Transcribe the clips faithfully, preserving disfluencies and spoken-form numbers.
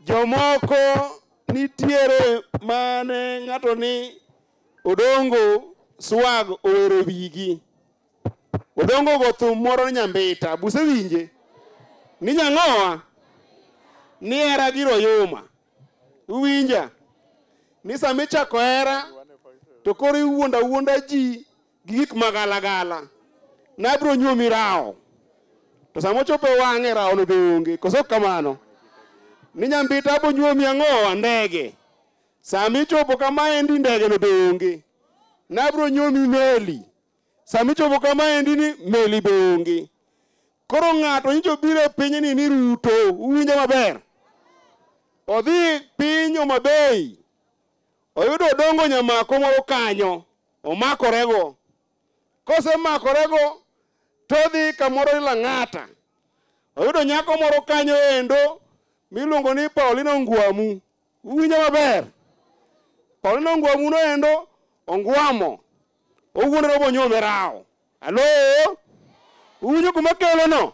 Jomoko nitiere mane ng'ato ni Odongo swag owero wigi. Odongo go thum moro nyambita. Buse winje? Ni nyang'owa? Ni era giro yuma. Uwinja? Ni samichako era to koro iwuonda wuonda ji gik magala-gala. Nabro nyuomi rao. To samochopo wang'e rao no be onge. Koso kamano. Ni nyambita bo nyuomi ang'owa ndege. Samichopo kama endi ndege no be onge. Nabro nyuomi meli. Samichopo kama endi ni meli be onge. Koro ng'ato nyicho bire pinyi ni ni Ruto. Uwinja maber. Odhi piny Homabay. Oyudo Odongo nyamako moro kanyo. Omakorego. Kose makorego todhi kamoro ila ng'ata. Oyudo nyako moro kanyo endo miluongo ni Paulino Ngwamu. Uwinja maber. Paulino Ngwamu no endo ongwamo. Owuon robo nyome rao. Alo? Uwinjo kuma kelo no?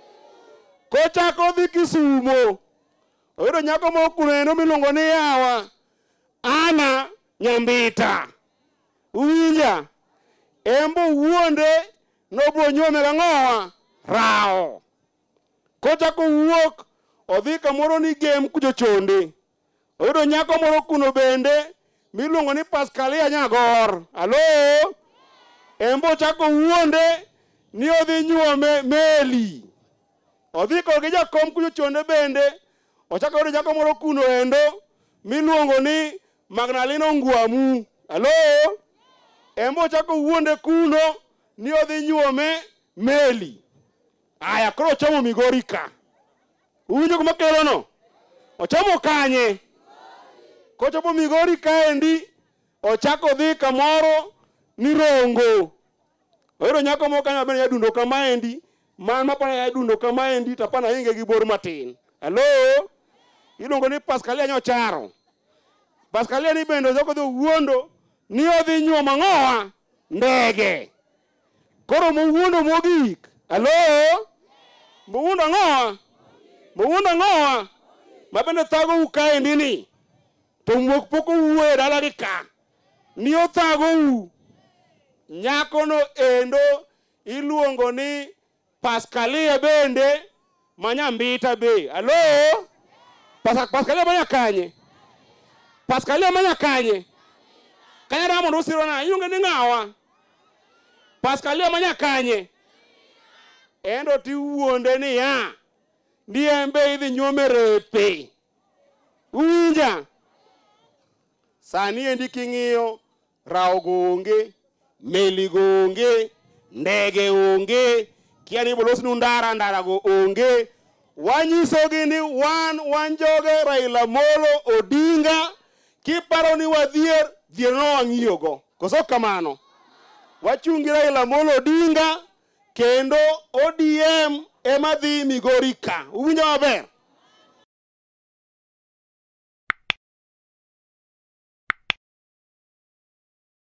Kochako dhi Kisumo. Oyudo nyako moro kuno endo miluongo ni Yawa. Ana Nyambita. Uwinja? Embo wuonde nobro nyome rang'owa rao. Kochako wuok odhi kamoro ni Game Kujochonde. Oyudo nyako moro kuno bende miluongo ni Pascalia Nyagor. Alo? Embo chako wuonde ni odhi nyuome meli. Odhi ko gi Jakom Kujochonde bende ochako oyudo nyako moro kuno endo miluongo ni Magdaleno Ngwamu. Alo? Embo chako wuonde kuno ni odhi nyuome meli. Aya koro ochomo Migori ka. Uwinjo kuma kelo no? Ochomo kanye? Kochopo Migori ka endi ochako dhi kamoro ni Rongo. Oyudo nyako moro kanyo bende yadundo kama endi. Man mapana yadundo kama endi tapana inge gi bor matin. Alo? Iluongo ni Pascalia Nyocharo. Pascalia ni bende ojako dhi wuondo ni odhi nyuomo ang'owa ndege. Koro mowuondo mogik. Alo? Mowuondo ang'owa? Mowuondo ang'owa? Mabende thago u ka endi ni. To mwok poko uwe dala gi ka. Ni othago u. Nyako no endo iluongo ni Pascalia bende Manyambita be. Alo? Pas Pascalia manya kanye? Pascalia manya kanye? Kanya ramo nusiro na iluongo ni ng'awa? Pascalia manya kanye? Endo ti wuonde ni ya. Ni embe idhi nyuome repe. Uwinja? Sani endi king'iyo rao go onge, meli go onge, ndege onge, kia ni bolos nundara ndara go onge. Wanyiso gini wan wanjoge Raila Molo Odinga kiparo ni wadhier dhier no wang'iyo go. Koso kamano. Wachungi Raila Molo Odinga kendo O D M ema dhi Migori ka. Uwinjo maber?